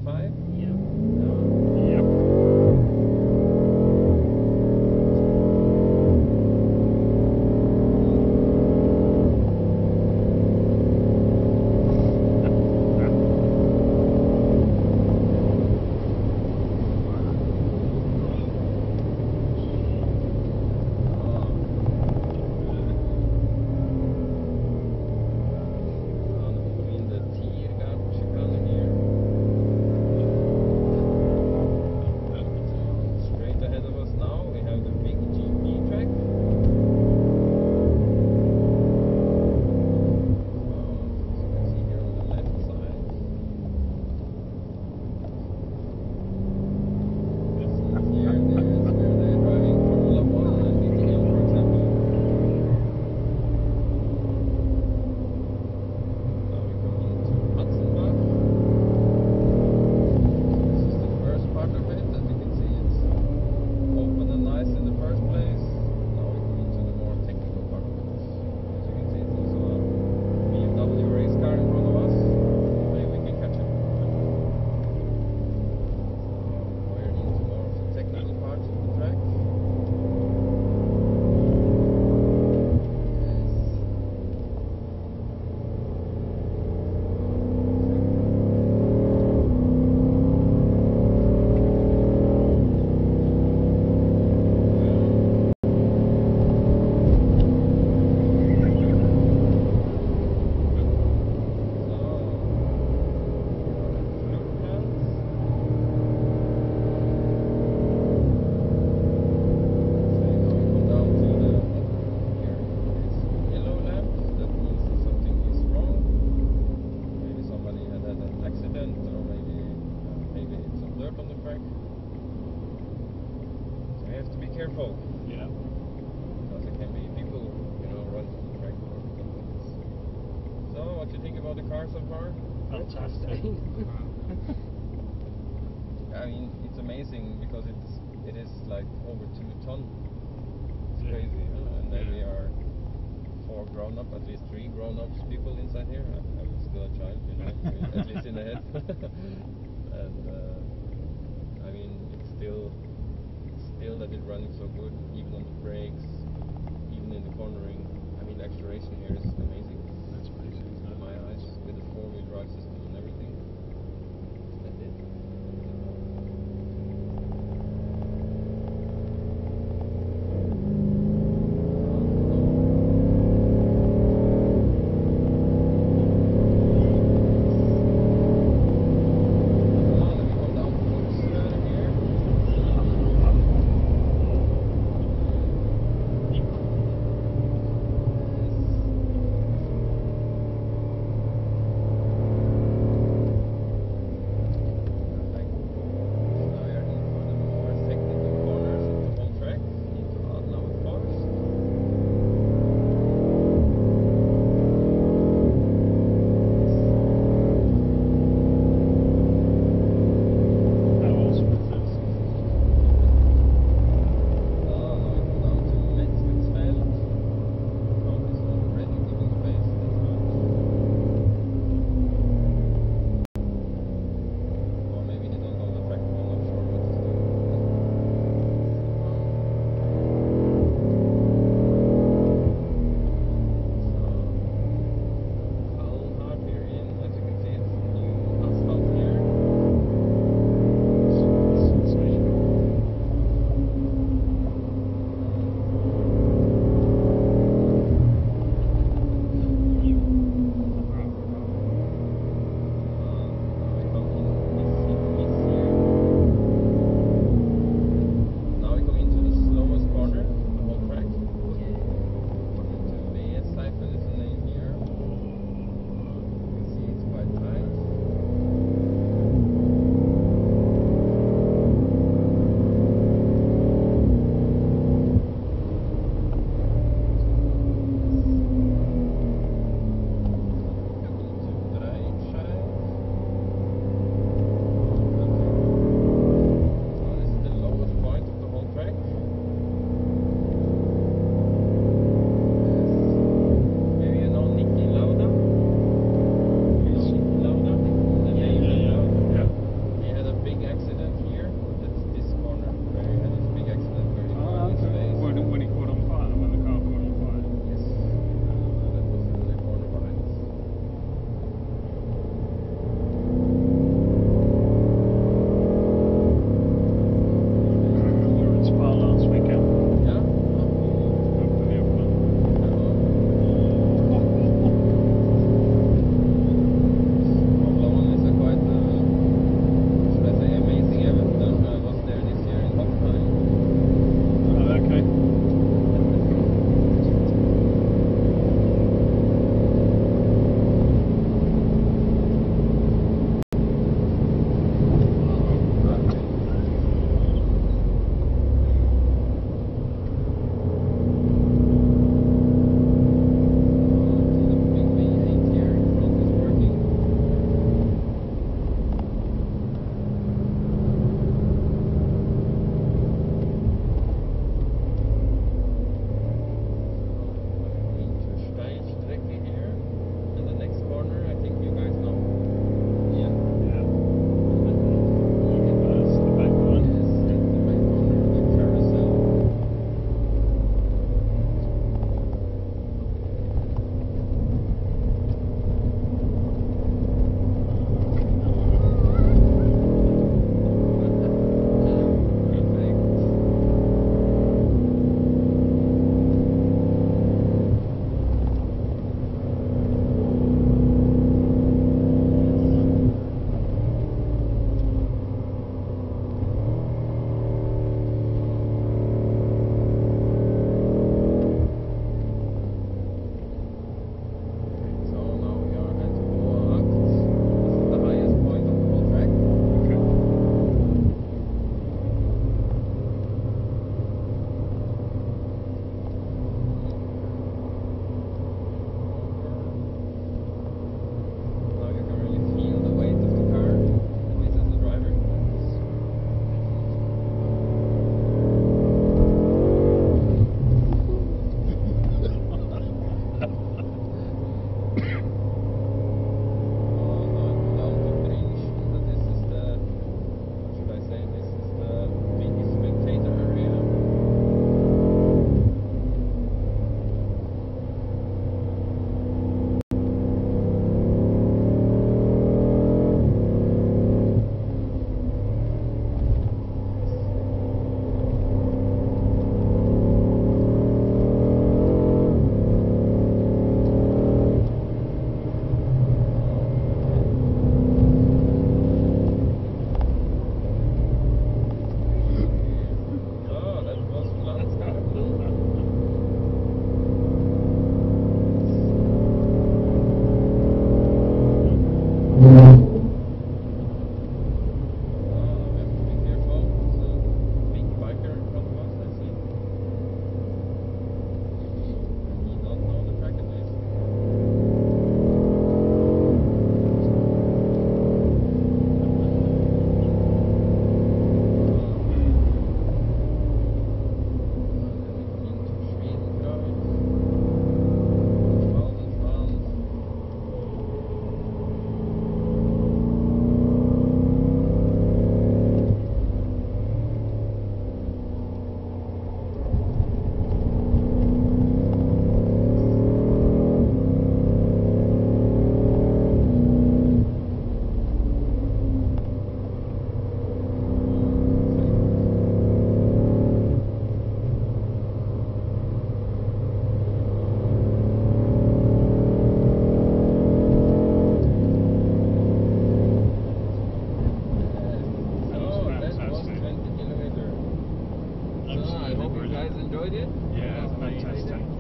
5? Yep. Yep. Between the Tiergarten chicane here. Straight ahead of us now, we have the big GP track. As you can see here on the left side. This is here, there's where they're driving Formula 1 and DTM, for example. Now we come into Hatzenbach. This is the first part of it. As you can see, it's open and nice in the first place. Now we come into the more technical part of it. As you can see, it's also a BMW race car in front of us. Maybe we can catch it. We're into more of the technical parts of the track. Careful, Yeah. because there can be people, running on the track or something like this. So, what do you think about the car so far? Fantastic. I mean, it's amazing because it is like over 2 ton. It's Yeah. crazy, and then Yeah. we are 4 grown-up, at least 3 grown-up people inside here. I'm still a child, at least in the head. And I mean, it's still that it's running so good, even on the brakes, even in the cornering. I mean, the acceleration here is amazing. That's amazing, isn't In it? my eyes, with the 4-wheel drive system and everything. Splendid. Then we come down to Fuchs here. We have to be careful. It's a big biker in front of us, I see. He don't know the track at least. Enjoyed it? Yeah, Oh, fantastic.